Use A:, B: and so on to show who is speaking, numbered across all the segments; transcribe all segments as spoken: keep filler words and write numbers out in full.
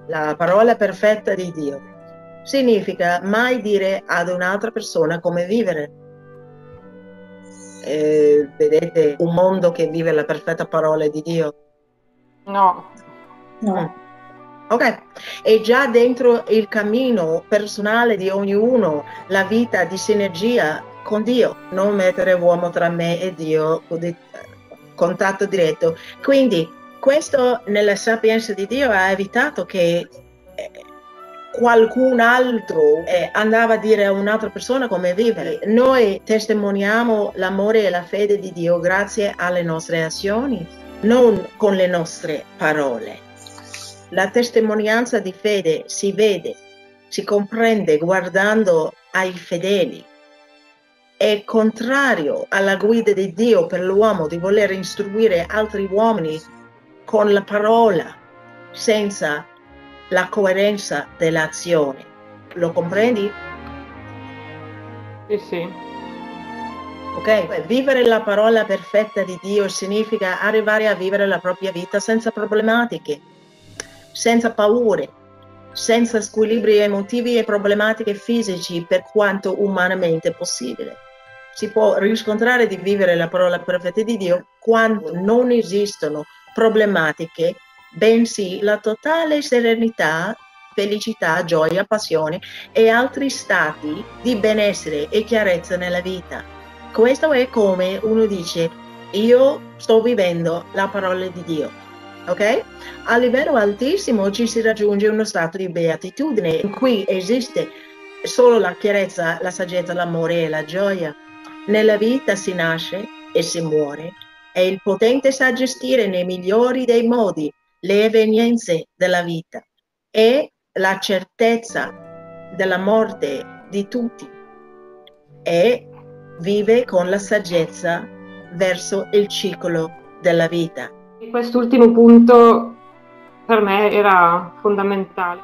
A: La parola perfetta di Dio significa mai dire ad un'altra persona come vivere. Eh, vedete un mondo che vive la perfetta parola di Dio?
B: No.
C: No.
A: Mm. Ok, è già dentro il cammino personale di ognuno, la vita di sinergia con Dio, non mettere uomo tra me e Dio, contatto diretto. Quindi questo nella sapienza di Dio ha evitato che eh, qualcun altro eh, andava a dire a un'altra persona come vivere. Noi testimoniamo l'amore e la fede di Dio grazie alle nostre azioni, non con le nostre parole. La testimonianza di fede si vede, si comprende guardando ai fedeli. È contrario alla guida di Dio per l'uomo di voler istruire altri uomini con la parola, senza la coerenza dell'azione. Lo comprendi?
B: Sì, sì.
A: Ok? Vivere la parola perfetta di Dio significa arrivare a vivere la propria vita senza problematiche, senza paure, senza squilibri emotivi e problematiche fisici per quanto umanamente possibile. Si può riscontrare di vivere la parola perfetta di Dio quando non esistono problematiche, bensì la totale serenità, felicità, gioia, passione e altri stati di benessere e chiarezza nella vita. Questo è come uno dice: io sto vivendo la parola di Dio. Ok? A livello altissimo ci si raggiunge uno stato di beatitudine in cui esiste solo la chiarezza, la saggezza, l'amore e la gioia. Nella vita si nasce e si muore e il potente sa gestire nei migliori dei modi le evenienze della vita e la certezza della morte di tutti e vive con la saggezza verso il ciclo della vita.
B: Quest'ultimo punto per me era fondamentale.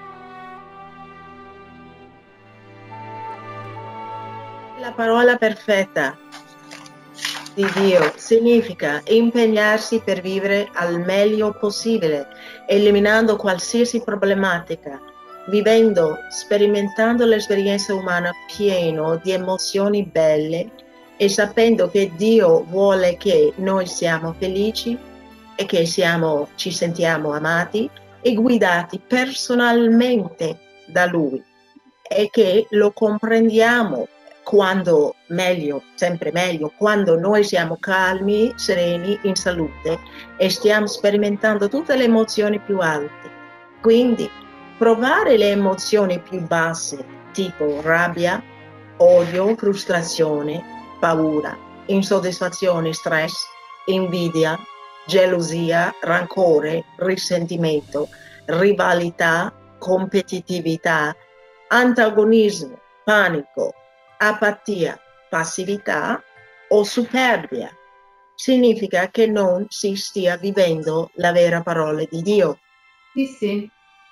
A: La parola perfetta di Dio significa impegnarsi per vivere al meglio possibile, eliminando qualsiasi problematica, vivendo, sperimentando l'esperienza umana pieno di emozioni belle e sapendo che Dio vuole che noi siamo felici e che siamo, ci sentiamo amati e guidati personalmente da Lui e che lo comprendiamo quando meglio, sempre meglio, quando noi siamo calmi, sereni, in salute e stiamo sperimentando tutte le emozioni più alte. Quindi provare le emozioni più basse, tipo rabbia, odio, frustrazione, paura, insoddisfazione, stress, invidia, gelosia, rancore, risentimento, rivalità, competitività, antagonismo, panico, apatia, passività o superbia. Significa che non si stia vivendo la vera parola di Dio.
C: Sì, sì.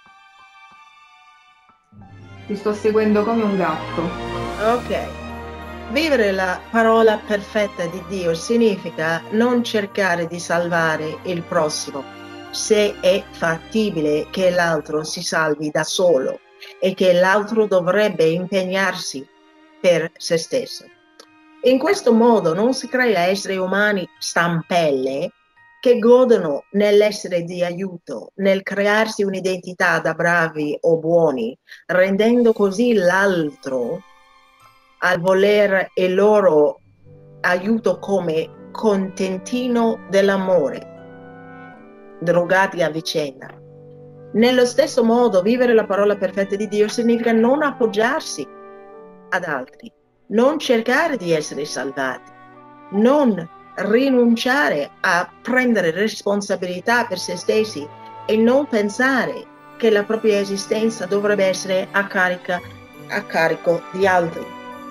C: Ti sto seguendo come un gatto.
A: Ok. Vivere la parola perfetta di Dio significa non cercare di salvare il prossimo se è fattibile che l'altro si salvi da solo e che l'altro dovrebbe impegnarsi per se stesso. In questo modo non si crea esseri umani stampelle che godono nell'essere di aiuto, nel crearsi un'identità da bravi o buoni, rendendo così l'altro al voler il loro aiuto come contentino dell'amore, drogati a vicenda. Nello stesso modo, vivere la parola perfetta di Dio significa non appoggiarsi ad altri, non cercare di essere salvati, non rinunciare a prendere responsabilità per se stessi e non pensare che la propria esistenza dovrebbe essere a, carica, a carico di altri.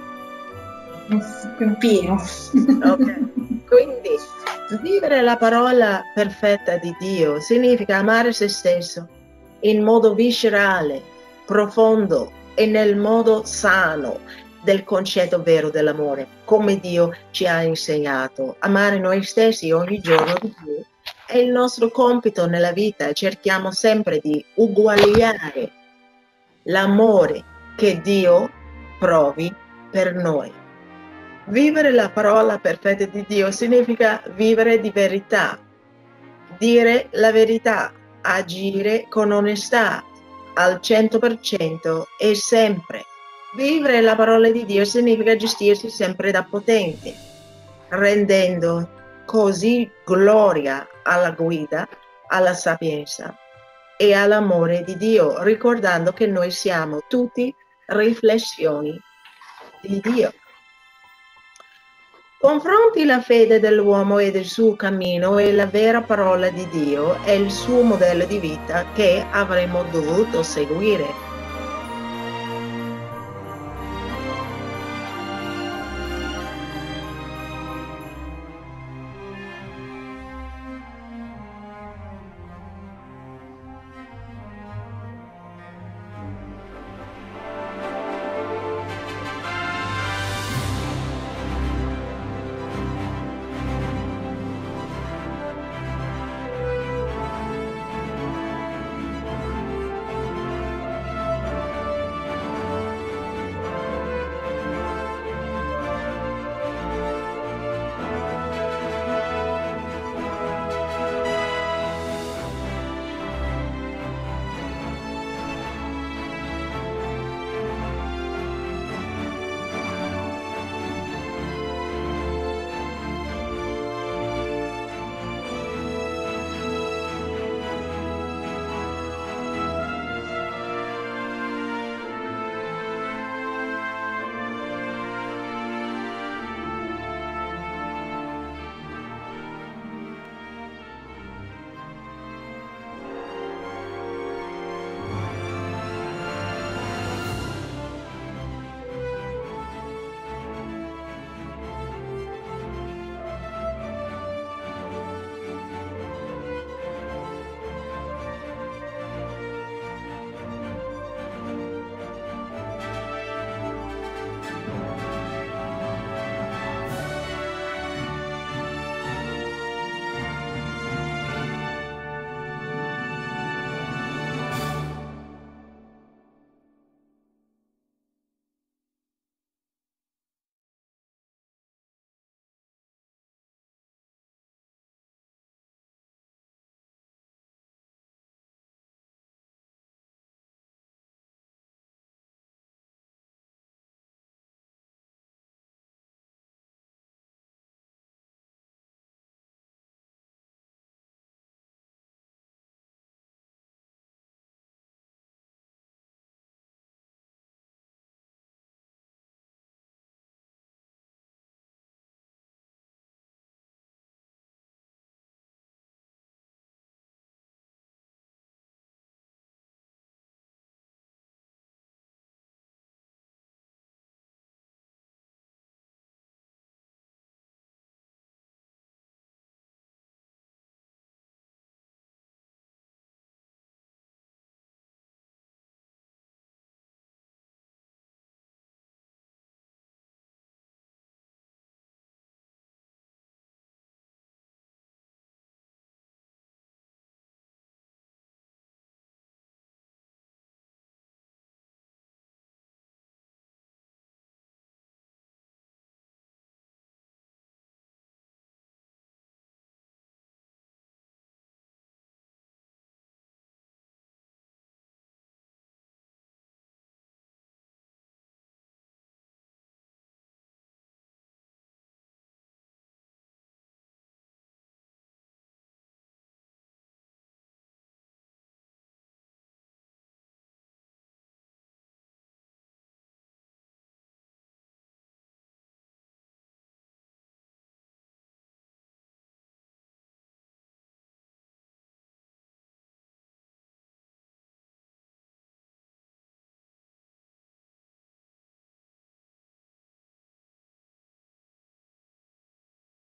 C: Pieno.
A: Okay. Quindi vivere la parola perfetta di Dio significa amare se stesso in modo viscerale, profondo e nel modo sano del concetto vero dell'amore, come Dio ci ha insegnato. Amare noi stessi ogni giorno di più è il nostro compito nella vita, cerchiamo sempre di uguagliare l'amore che Dio provi per noi. Vivere la parola perfetta di Dio significa vivere di verità, dire la verità, agire con onestà al cento per cento e sempre. Vivere la parola di Dio significa gestirsi sempre da potenti, rendendo così gloria alla guida, alla sapienza e all'amore di Dio, ricordando che noi siamo tutti riflessioni di Dio. Confronti la fede dell'uomo ed il suo cammino e la vera parola di Dio è il suo modello di vita che avremmo dovuto seguire.